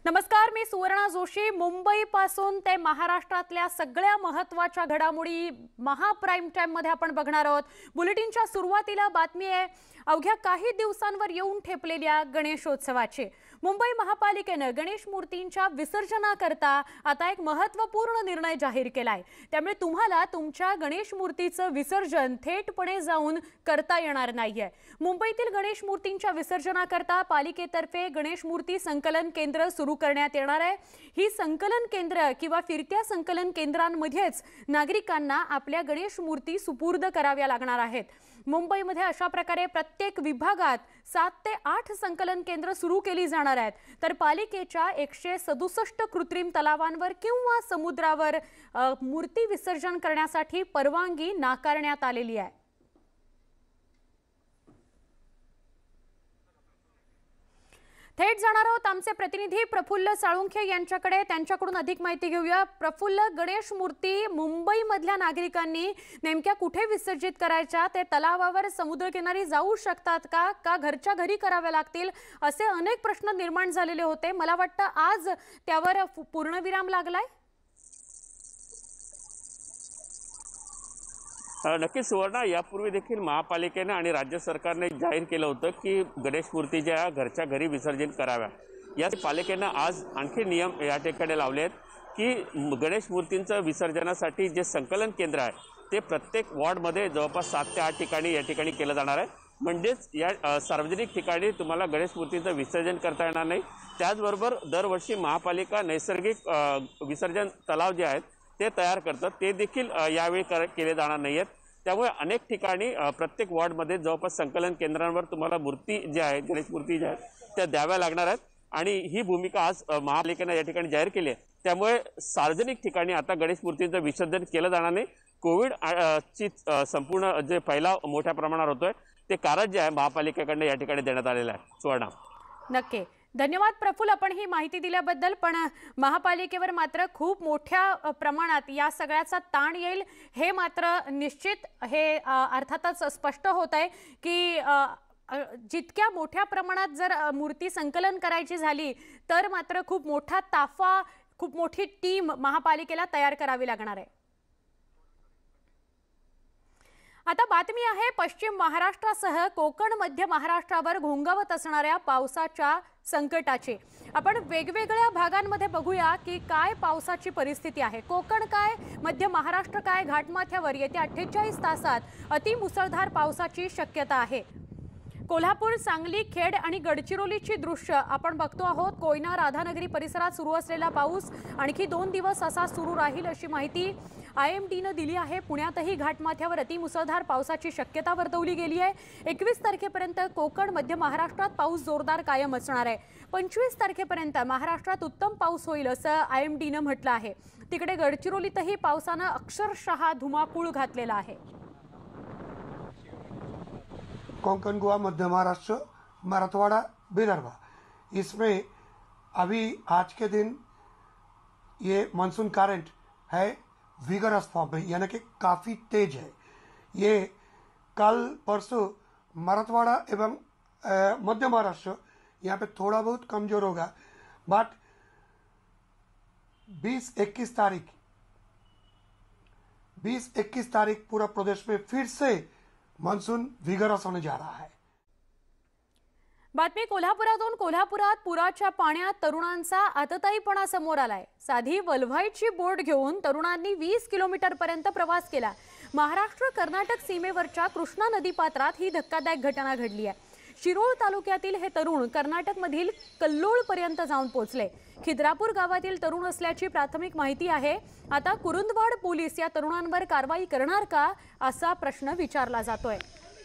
नमस्कार, मी सुवर्णा जोशी। मुंबई पासून ते महाराष्ट्रातल्या सगळ्या महत्त्वाच्या घडामोडी महाप्राइम टाइम मध्ये आपण बघणार आहोत। बुलेटिनच्या सुरुवातीला बातमी आहे अवघ्या काही दिवसांवर येऊन ठेपलेल्या गणेशोत्सवाची। मुंबई महापालिकेने गणेश मूर्तींच्या विसर्जनाकरता आता एक महत्त्वपूर्ण निर्णय जाहीर केलाय। त्यामुळे तुम्हाला तुमच्या गणेश मूर्तीचं विसर्जन थेटपणे जाऊन करता येणार नाहीये। मुंबईतील गणेश मूर्तींच्या विसर्जनाकरता पालिकेतर्फे गणेश मूर्ती संकलन केंद्र सुरू करण्यात येणार आहे। ही संकलन केंद्र किंवा फिरत्या संकलन केंद्रांमध्येच नागरिकांना आपल्या गणेश मूर्ती सुपूर्द कराव्या लागणार आहेत। मुंबईमध्ये अशा प्रकारे प्रत्येक विभागात 7 ते 8 संकलन केंद्र सुरू केली जाणार आहेत। तर पालिकेच्या 167 कृत्रिम तलावांवर किंवा समुद्रावर मूर्ती विसर्जन करण्यासाठी परवानगी नाकारण्यात आलेली आहे। थेट जाणार आहोत आमचे प्रतिनिधी प्रफुल्ल साळुंखे यांच्याकडे, त्यांच्याकडून अधिक माहिती घेऊया। प्रफुल्ल, गणेश मूर्ती मुंबई मधल्या नागरिकांनी नेमक्या कुठे विसर्जित करायच्या? ते तलावावर समुद्रकिनारी जाऊ शकतात का घरच्या घरी कराव्या लागतील? असे अनेक प्रश्न निर्माण झालेले होते। मला वाटतं आज त्यावर पूर्णविराम लागलाय। नक्कीच सुवर्णा, यापूर्वी देखील महापालिकेने आणि राज्य सरकारने जाहीर केलं होतं की गणेश मूर्ती ज्या घरच्या घरी विसर्जन कराव्या। या पालिकेने आज आणखी नियम या ठिकाणी लावले आहेत की गणेश मूर्तींचं विसर्जनासाठी जे संकलन केंद्र आहे ते प्रत्येक वॉर्डमध्ये जवळपास 7 ते 8 ठिकाणी या ठिकाणी केलं जाणार आहे। म्हणजेच या सार्वजनिक ठिकाणी तुम्हाला गणेश मूर्तींचं विसर्जन करता येणार नाही। त्याचबरोबर दरवर्षी महापालिका नैसर्गिक विसर्जन तलाव जे आहेत ते तयार करतात, ते देखील यावेळी केले जाणार नाहीत। त्यामुळे अनेक ठिकाणी प्रत्येक वॉर्डमध्ये जवळपास संकलन केंद्रांवर तुम्हाला मूर्ती ज्या आहेत, गणेश मूर्ती ज्या आहेत त्या द्याव्या लागणार आहेत। आणि ही भूमिका आज महापालिकेने या ठिकाणी जाहीर केली आहे। त्यामुळे सार्वजनिक ठिकाणी आता गणेश मूर्तींचं विसर्जन केलं जाणार नाही। कोविड ची संपूर्ण जे फैलाव मोठ्या प्रमाणावर होतोय ते कारण जे आहे महापालिकेकडून या ठिकाणी देण्यात आलेलं आहे। सुवर्णा, नक्की धन्यवाद प्रफुल्ल, आपण ही माहिती दिल्याबद्दल। पण महापालिकेवर मात्र खूप मोठ्या प्रमाणात या सगळ्याचा ताण येईल हे मात्र निश्चित हे अर्थातच स्पष्ट होत आहे की जितक्या मोठ्या प्रमाणात जर मूर्ती संकलन करायची झाली तर मात्र खूप मोठा ताफा, खूप मोठी टीम महापालिकेला तयार करावी लागणार आहे। आता बातमी आहे पश्चिम महाराष्ट्रासह कोकण मध्य महाराष्ट्रावर घोंगावत असणाऱ्या पावसाच्या संकटाची। आपण वेगवेगळ्या भागांमध्ये बघूया की काय पावसाची परिस्थिती आहे। कोकण काय, मध्य महाराष्ट्र काय, घाटमाथ्यावर येत्या 48 तासात अतिमुसळधार पावसाची शक्यता आहे। कोल्हापूर, सांगली, खेड आणि गडचिरोलीची दृश्य आपण बघतो आहोत। कोयना, राधानगरी परिसरात सुरू असलेला पाऊस आणखी 2 दिवस असा सुरू राहील अशी माहिती IMDने दिली आहे। पुण्यातही घाटमाथ्यावर अतिमुसळधार पावसाची शक्यता वर्तवली गेली आहे। 21 तारखेपर्यंत कोकण मध्य महाराष्ट्रात पाऊस जोरदार कायम असणार आहे। 25 तारखेपर्यंत महाराष्ट्रात उत्तम पाऊस होईल असं IMDने म्हटलं आहे। तिकडे गडचिरोलीतही पावसानं अक्षरशः धुमाकूळ घातलेला आहे। कोंकण, गोवा, मध्य महाराष्ट्र, मराठवाड़ा, विदर्भ, इसमें अभी आज के दिन ये मानसून करंट है विगरस फॉर्म में, यानी कि काफ़ी तेज है। ये कल परसों मराठवाड़ा एवं मध्य महाराष्ट्र यहाँ पे थोड़ा बहुत कमज़ोर होगा, बट 20-21 तारीख पूरा प्रदेश में फिर से मानसून विगरस होने जा रहा है। बातमी कोल्हापुरातून। कोल्हापुरात पुराच्या पाण्यात तरुणांचा आतताईपणा समोर आलाय। साधी वल्हाईची बोट घेऊन तरुणांनी 20 किलोमीटर पर्यंत प्रवास केला। महाराष्ट्र कर्नाटक सीमेवरच्या कृष्णा नदीपात्रात ही धक्कादायक घटना घडली आहे। शिरोळ तालुक्यातील हे तरुण कर्नाटकमधील कल्लोळ पर्यंत जाऊन पोहोचले। खिद्रापूर गावातील तरुण असल्याची प्राथमिक माहिती आहे। आता कुरुंदवाड पोलीस या तरुणांवर कारवाई करणार का असा प्रश्न विचारला जातोय।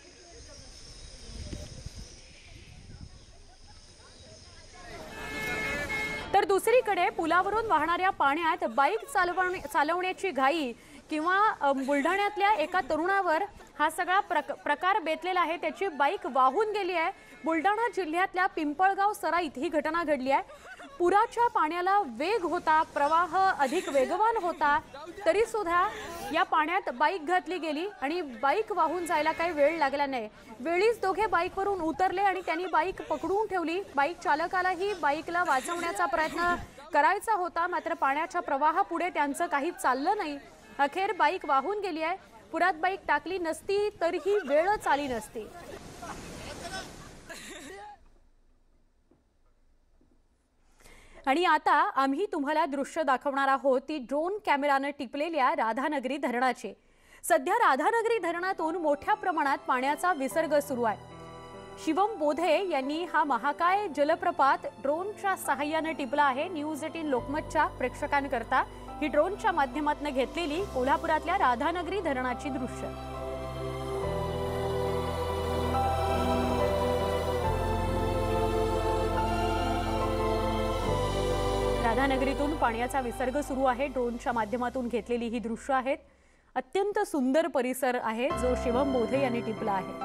तर दुसरीकडे पुलावरून वाहणाऱ्या पाण्यात बाईक चालवण्याची घाई किंवा बुलढाण्यातल्या एका तरुणावर हा सगळा प्रकार बेतलेला आहे। त्याची बाईक वाहून गेली आहे। बुलढाणा जिल्ह्यातल्या पिंपळगाव सराईत ही घटना घडली आहे। पुराच्या पाण्याला वेग होता, प्रवाह अधिक वेगवान होता, तरी सुद्धा या पाण्यात बाईक घातली गेली आणि बाईक वाहून जायला काही वेळ लागला नाही. वेळीच दोघे बाईकवरून उतरले आणि त्यांनी बाईक पकडून ठेवली. बाईक चालकालाही बाईकला वाचवण्याचा प्रयत्न करायचा होता, मात्र पाण्याच्या प्रवाहापुढे त्यांचं काही चाललं नाही. अखेर बाईक वाहून गेली आहे. पुरात बाईक टाकली नसती तर ही वेळच आली नसती. आणि आता आम्ही तुम्हाला दृश्य दाखवणार आहोत ती ड्रोन कॅमेराने टिपलेल्या राधानगरी धरणाचे. सध्या राधानगरी धरणातून मोठ्या प्रमाणात पाण्याचा विसर्ग सुरू आहे. शिवम बोधे यांनी हा महाकाय जलप्रपात ड्रोनच्या सहाय्याने टिपला आहे. न्यूज 18 लोकमतच्या प्रेक्षकांकरता ही ड्रोनच्या माध्यमातून घेतलेली कोल्हापुरातल्या राधानगरी धरणाची दृश्य. राधानगरीतून पाण्याचा विसर्ग सुरू आहे. ड्रोनच्या माध्यमातून घेतलेली ही दृश्य आहेत. अत्यंत सुंदर परिसर आहे जो शिवम बोधे यांनी टिपला आहे.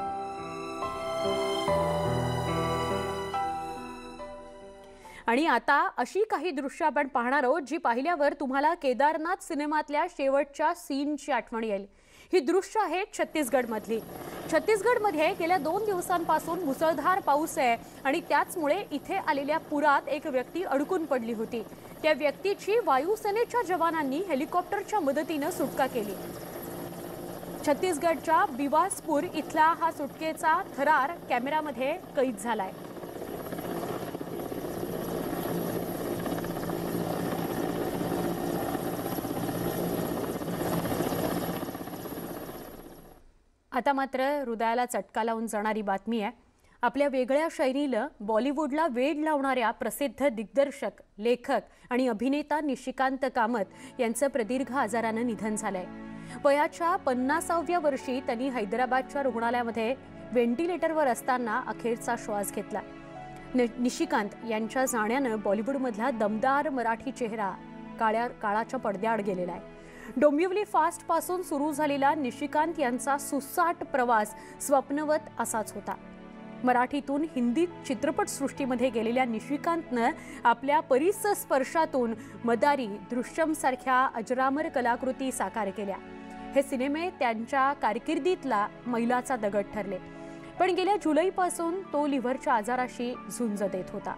आणि आता अशी काही दृश्य आपण पाहणार आहोत जी पाहिल्यावर तुम्हाला केदारनाथ सिनेमातल्या शेवटच्या सीनची आठवण येईल. ही दृश्य आहेत छत्तीसगडमधली. छत्तीसगडमध्ये गेल्या 2 दिवसांपासून मुसळधार पाऊस आहे आणि त्याचमुळे इथे आलेल्या पुरात एक व्यक्ती अडकून पडली होती. त्या व्यक्तीची वायुसेनेच्या जवानांनी हेलिकॉप्टरच्या मदतीने सुटका केली. छत्तीसगडच्या बिवासपूर इथला हा सुटकेचा थरार कॅमेरामध्ये कैद झालाय. आता मात्र हृदयाला चटका लावून जाणारी बातमी आहे. आपल्या वेगळ्या शैलीला बॉलिवूडला वेड लावणाऱ्या प्रसिद्ध दिग्दर्शक, लेखक आणि अभिनेता निशिकांत कामत यांचं प्रदीर्घ आजारानं निधन झालंय. वयाच्या 50व्या वर्षी त्यांनी हैदराबादच्या रुग्णालयामध्ये व्हेंटिलेटरवर असताना अखेरचा श्वास घेतला. निशिकांत यांच्या जाण्यानं बॉलिवूडमधला दमदार मराठी चेहरा काळाच्या पडद्याआड गेलेला आहे. डोंबिवली फास्ट पासून सुरू झालेला निशिकांत यांचा सुसाट प्रवास स्वप्नवत असाच होता. मराठीतून हिंदी चित्रपटसृष्टीमध्ये गेलेल्या निशिकांतनं आपल्या परिसस्पर्शातून मदारी, दृश्यम सारख्या अजरामर कलाकृती साकार केल्या. हे सिनेमे त्यांच्या कारकिर्दीतला मैलाचा दगड ठरले. पण गेल्या जुलैपासून तो लिव्हरच्या आजाराशी झुंज देत होता.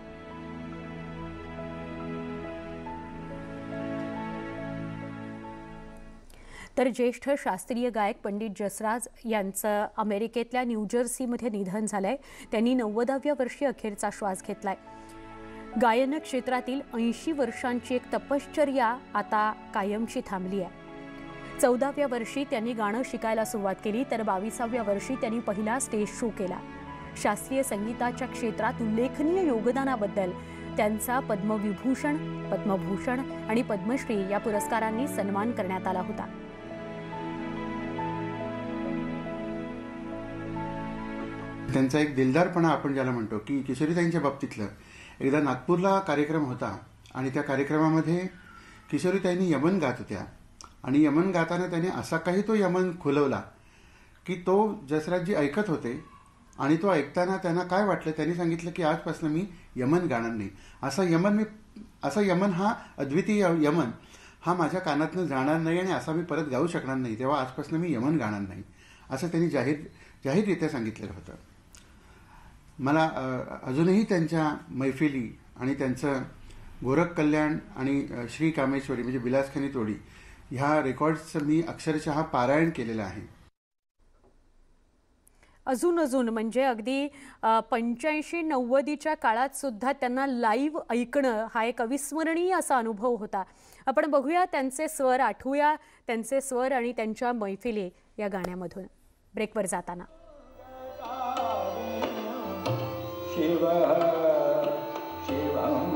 तर ज्येष्ठ शास्त्रीय गायक पंडित जसराज यांचं अमेरिकेतल्या न्यूजर्सीमध्ये निधन झालंय. त्यांनी 90व्या वर्षी अखेरचा श्वास घेतलाय. गायन क्षेत्रातील 80 वर्षांची एक तपश्चर्या आता कायमची थांबली आहे. 14व्या वर्षी त्यांनी गाणं शिकायला सुरुवात केली तर 22व्या वर्षी त्यांनी पहिला स्टेज शो केला. शास्त्रीय संगीताच्या क्षेत्रात उल्लेखनीय योगदानाबद्दल त्यांचा पद्मविभूषण, पद्मभूषण आणि पद्मश्री या पुरस्कारांनी सन्मान करण्यात आला होता. त्यांचा एक दिलदारपणा आपण ज्याला म्हणतो की किशोरीताईंच्या बाबतीतलं. एकदा नागपूरला कार्यक्रम होता आणि त्या कार्यक्रमामध्ये किशोरीताईंनी यमन गात होत्या आणि यमन गाताना त्याने असा काही तो यमन खुलवला की तो जसराजजी ऐकत होते आणि तो ऐकताना त्यांना काय वाटलं, त्यांनी सांगितलं की आजपासून मी यमन गाणार नाही. असा यमन हा अद्वितीय यमन हा माझ्या कानातनं जाणार नाही आणि असा मी परत गाऊ शकणार नाही, तेव्हा आजपासून मी यमन गाणार नाही असं त्यांनी जाहीररित्या सांगितलेलं होतं. मला अजूनही त्यांच्या मैफिली आणि त्यांचं गोरख कल्याण आणि श्री कामेश्वरी म्हणजे बिलासखानी तोडी ह्या रेकॉर्ड्सचं मी अक्षरशः पारायण केलेलं आहे. अजून म्हणजे अगदी 85-90च्या काळात सुद्धा त्यांना लाईव्ह ऐकणं हा एक अविस्मरणीय असा अनुभव होता. आपण बघूया त्यांचे स्वर, आठवूया त्यांचे स्वर आणि त्यांच्या मैफिली या गाण्यामधून ब्रेकवर जाताना. शिव शिवम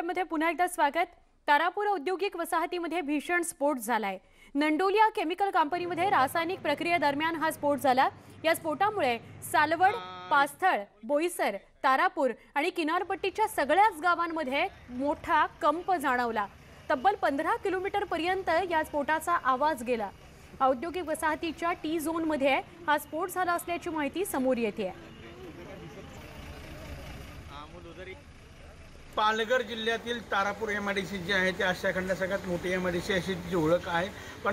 टाइम मध्ये पुन्हा एकदा स्वागत। तारापूर औद्योगिक वसाहतीमध्ये भीषण स्फोट झालाय। नंडोलिया केमिकल कंपनीमध्ये रासायनिक प्रक्रियेदरम्यान हा स्फोट झाला। या स्फोटामुळे सालवड, पास्थळ, बोईसर, तारापूर आणि किनारपट्टीच्या सगळ्याच गावांमध्ये मोठा कंप जाणवला। तब्बल 15 किलोमीटर पर्यंत या स्फोटाचा आवाज गेला। औद्योगिक वसाहतीच्या टी झोन मध्ये हा स्फोट झाला असल्याची माहिती समोर येते। पालघर जिल्ह्यातील तारापूर एमआयडीसी जी आहे ती आशिया खंडात सगळ्यात मोठी एमआयडीसी अशी जी ओळख आहे।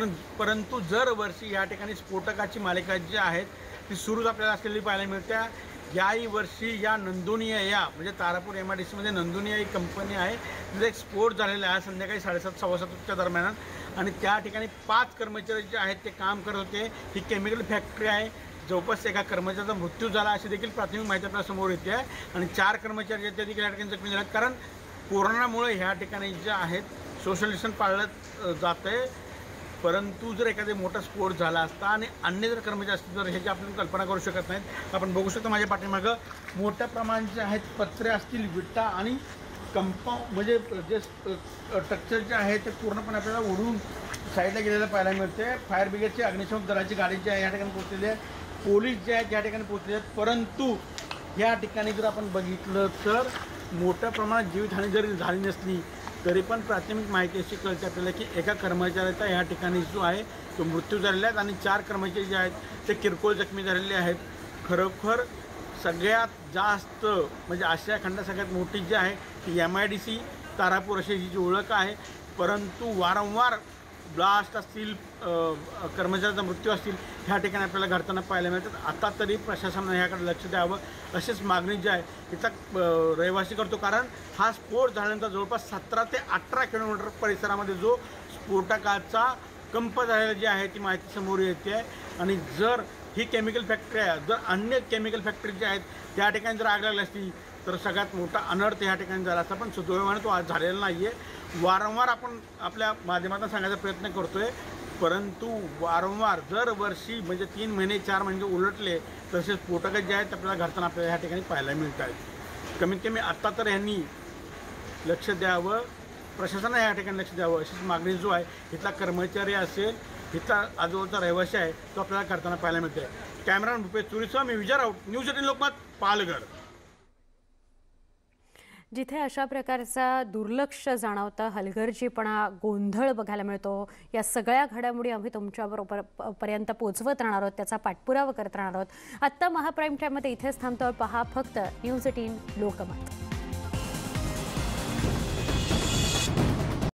परंतु दरवर्षी या ठिकाणी स्फोटकाची मालिका जी आहेत ती सुरूच आपल्याला असलेली पाहायला मिळते। याही वर्षी या नंदुनिया या म्हणजे तारापूर एमआयडीसीमध्ये नंदुनिया ही कंपनी आहे, तिथे एक स्फोट झालेला आहे संध्याकाळी 7:30 सव्वा 7च्या दरम्यान। आणि त्या ठिकाणी 5 कर्मचारी जे आहेत ते काम करत होते। ही केमिकल फॅक्टरी आहे। जवळपास एका कर्मचाऱ्याचा मृत्यू झाला अशी देखील प्राथमिक माहिती आपल्या समोर येते आहे। आणि 4 कर्मचारी आहेत ते देखील या ठिकाणी जखमी झाले, कारण कोरोनामुळे ह्या ठिकाणी जे आहेत सोशल डिस्टन्स पाळलं जात आहे। परंतु जर एखादा मोठा स्फोट झाला असता आणि अन्य जर कर्मचारी असतील तर ह्याची आपण कल्पना करू शकत नाहीत। आपण बघू शकतो माझ्या पाठीमागं मोठ्या प्रमाणात जे आहेत पत्रे असतील, विटा आणि कंपाऊंड म्हणजे जे स्ट्रक्चर जे आहे ते पूर्णपणे आपल्याला उडून साईडला गेलेलं पाहायला मिळते। फायर ब्रिगेडची अग्निशमन दलाची गाडी जी आहे या ठिकाणी पोहोचलेली आहे, पोलीस जे आहेत या ठिकाणी पोहोचले आहेत। परंतु या ठिकाणी जर आपण बघितलं तर मोठ्या प्रमाणात जीवितहानी जरी झाली नसली तरी पण प्राथमिक माहिती अशी कळते आपल्याला की एका कर्मचाऱ्याचा या ठिकाणी जो आहे तो मृत्यू झालेला आहे आणि 4 कर्मचारी जे आहेत ते किरकोळ जखमी झालेले आहेत। खरोखर सगळ्यात जास्त म्हणजे आशिया खंडात सगळ्यात मोठी जी आहे ती एमआयडीसी तारापूर अशी जी ओळख आहे। परंतु वारंवार ब्लास्ट असतील, कर्मचाऱ्याचा मृत्यू असतील ह्या ठिकाणी आपल्याला घडताना पाहायला मिळतात। आता तरी प्रशासनाने ह्याकडे लक्ष द्यावं अशीच मागणी जी आहे तिचा रहिवासी करतो, कारण हा स्फोट झाल्यानंतर जवळपास 17 ते 18 किलोमीटर परिसरामध्ये जो स्फोटकाचा कंप झालेला जी आहे ती माहिती समोर येते आहे। आणि जर ही केमिकल फॅक्टरी आहे, जर अन्य केमिकल फॅक्टरी ज्या आहेत त्या ठिकाणी जर आग लागली असती तर सगळ्यात मोठा अनर्थ या ठिकाणी झाला असता, पण सुदैवाने तो आज झालेला नाही आहे। वारंवार आपण आपल्या माध्यमातून सांगायचा प्रयत्न करतो आहे, परंतु वारंवार दरवर्षी म्हणजे 3 महिने 4 महिने उलटले तसे स्फोटक जे आहेत आपल्याला घडताना आपल्याला ह्या ठिकाणी पाहायला मिळत आहेत। कमीत कमी आत्ता तर यांनी लक्ष द्यावं, प्रशासनाने या ठिकाणी लक्ष द्यावं अशीच मागणी जो आहे इथला कर्मचारी असेल, इथला आजूबाजूचा रहिवासी आहे तो आपल्याला करताना पाहायला मिळते। कॅमेरामॅन भूपेश चुरीसह मी विजय राऊत, न्यूज 18 लोकमत, पालघर। जिथे अशा प्रकारचा दुर्लक्ष जाणवतं, हलगर्जीपणा, गोंधळ बघायला मिळतो, या सगळ्या घडामोडी आम्ही तुमच्याबरोबर पर्यंत पोहोचवत राहणार आहोत, त्याचा पाठपुरावा करत राहणार आहोत। आत्ता महाप्राईम टाईममध्ये इथेच थांबतो। पहा फक्त न्यूज 18 लोकमत।